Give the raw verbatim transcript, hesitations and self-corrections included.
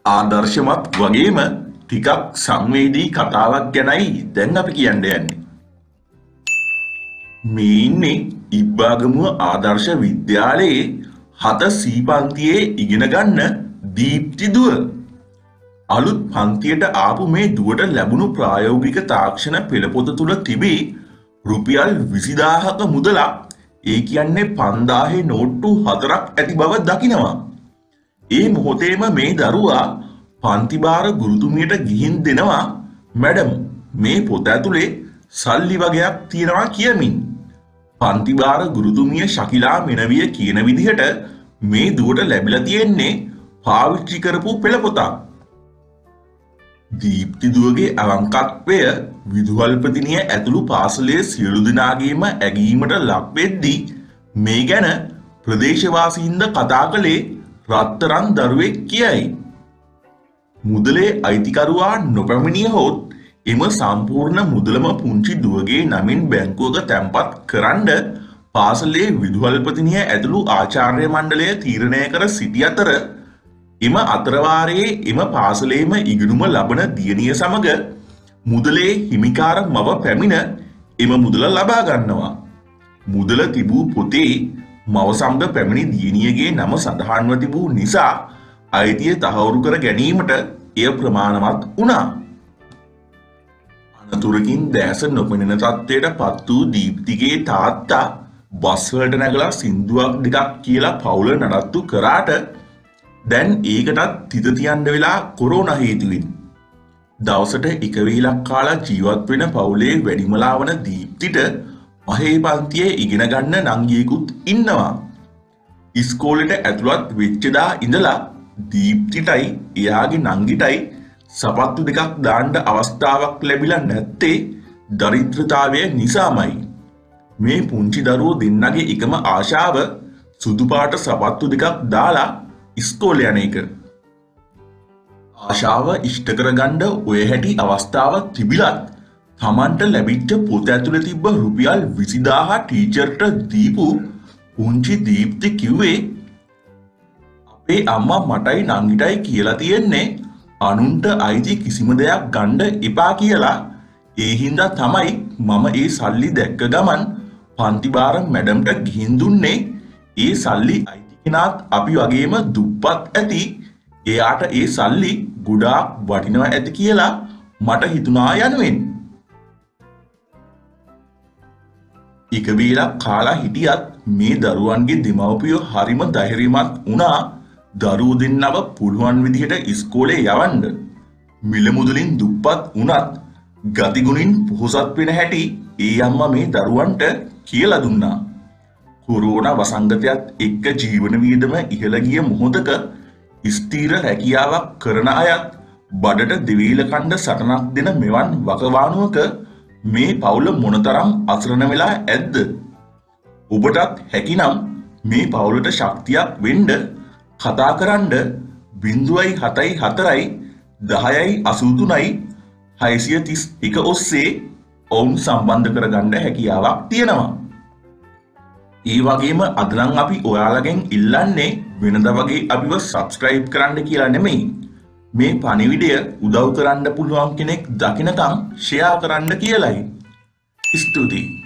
ආදර්ශමත් වගේම ටිකක් සංවේදී කතාවක් ගැනයි දැන් අපි කියන්න යන්නේ. මේ ඉන්නේ ඉබ්බාගමුව ආදර්ශ විද්‍යාලයේ හත සී පන්තියේ ඉගෙන ගන්න දීප්ති දුව. අලුත් පන්තියට ආපු මේ දුවට ලැබුණු ප්‍රායෝගික තාක්ෂණ පෙළපොත තුල තිබී රුපියල් විසිදාහක මුදලක්, ඒ කියන්නේ පන්දාහේ නෝට්ටු හතරක් ඇති බව දකිනවා. ඒ මොහොතේම මේ දරුවා පන්තිභාර ගුරුතුමියට ගිහින් දෙනවා, මැඩම් මේ පොත ඇතුලේ සල්ලි වගේක් තියෙනවා කියමින්. පන්තිභාර ගුරුතුමිය ශකිලා මෙනවිය කියන විදිහට මේ දුවට ලැබිලා තියෙන්නේ පාවිච්චි කරපු පෙළපොතක්. දීප්ති දුවගේ අවංකත්වය විදුහල්පතිනිය ඇතුළු පාසලේ සියලු දෙනාගේම ඇගීමට ලක් වෙද්දී මේ ගැන ප්‍රදේශවාසීන්ද කතා කළේ රත්තරන් දරුවෙක් කියයි. මුදලේ අයිතිකරුවා නොපැමිණියහොත් එම සම්පූර්ණ මුදලම පුංචි දුවගේ නමින් බැංකුවක තැන්පත් කරන්න පාසලේ විදුහල්පතිනිය ඇතුළු ආචාර්ය මණ්ඩලය තීරණය කර සිටි අතර එම අතරවාරයේ එම පාසලේම ඉගෙනුම ලබන දියණිය සමග මුදලේ හිමිකාර මව පැමිණ එම මුදල ලබා ගන්නවා. මුදල තිබූ පොතේ මව සමග පැමිණි දියණියගේ නම සඳහන්ව තිබූ නිසා අයිතිය තහවුරු කර ගැනීමට එය ප්‍රමාණවත් වුණා. අනතුරකින් දැස නොපෙනෙන තත්ත්වයට පත් වූ දීප්තිගේ තාත්තා බස් වලට නැගලා සින්දුවක් දෙකක් කියලා පවුල නඩත්තු කරාට දැන් ඒකටත් තිත තියන්න වෙලා කොරෝනා හේතුවෙන්. දවසට එක වේලක් කාලා ජීවත් වෙන පවුලේ වැඩිමලා වන දීප්තිට පහේ පන්තියේ ඉගෙන ගන්න නංගියෙකුත් ඉන්නවා. ඉස්කෝලේට ඇතුළත් වෙච්ච දා ඉඳලා දීප්තිටයි එයාගේ නංගිටයි සපත්තු දෙකක් දාන්න අවස්ථාවක් ලැබිලා නැත්තේ දරිද්‍රතාවය නිසාමයි. මේ පුංචි දරුවෝ දෙන්නගේ එකම ආශාව සුදු පාට සපත්තු දෙකක් දාලා ඉස්කෝලේ යන එක. ආශාව ඉෂ්ට කරගන්න ඔය හැටි අවස්ථාවක් තිබිලත් තමන්ට ලැබිච්ච පොත ඇතුලේ තිබ්බ රුපියල් විසිදාහ ටීචර්ට දීපු පුංචි දීප්ති කිව්වේ, අපේ අම්මා මටයි නංගිටයි කියලා තියෙන්නේ අනුන්ට අයිති කිසිම දෙයක් ගන්න එපා කියලා. ඒ හින්දා තමයි මම ඒ සල්ලි දැක්ක ගමන් පන්තිභාර මැඩම්ට ගිහින් දුන්නේ. ඒ සල්ලි අයිති කෙනාත් අපි වගේම දුප්පත් ඇති, එයාට ඒ සල්ලි ගොඩාක් වටිනවා ඇති කියලා මට හිතුණා යනුවෙන්. එක වේලක් කාලා හිටියත් මේ දරුවන්ගේ දෙමව්පියෝ හරිම ධෛර්යමත් වුණා දරුවෝ දෙන්නව පුළුවන් විදිහට ඉස්කෝලේ යවන්න. මිල මුදලින් දුප්පත් වුණත් ගතිගුණින් පොහොසත් වෙන හැටි ඒ අම්මා මේ දරුවන්ට කියලා දුන්නා. කොරෝනා වසංගතයත් එක්ක ජීවන වියදම ඉහළ ගිය මොහොතක ස්ථීර රැකියාවක් කරන අයත් බඩට දෙවීල කණ්ඩ සටනක් දෙන මෙවන් වකවානුවක මේ පවුල මොනතරම් අසරණ වෙලා ඇද්ද? ඔබටත් හැකිනම් මේ පවුලට ශක්තියක් වෙන්න කතා කරන්න බිංදුවයි හතයි හතරයි දහයයි අසූතුනයි හයසිය තිස් එක ඔස්සේ ඔවුන් සම්බන්ධ කරගන්න හැකියාවක් තියෙනවා. ඒ වගේම අද නම් අපි ඔයාලගෙන් ඉල්ලන්නේ වෙනද වගේ අපිව සබ්ස්ක්‍රයිබ් කරන්න කියලා නෙමෙයි, මේ පණිවිඩය උදව් කරන්න පුළුවන් කෙනෙක් දකිනකම් ෂෙයා කරන්න කියලයි. ස්තුතියි.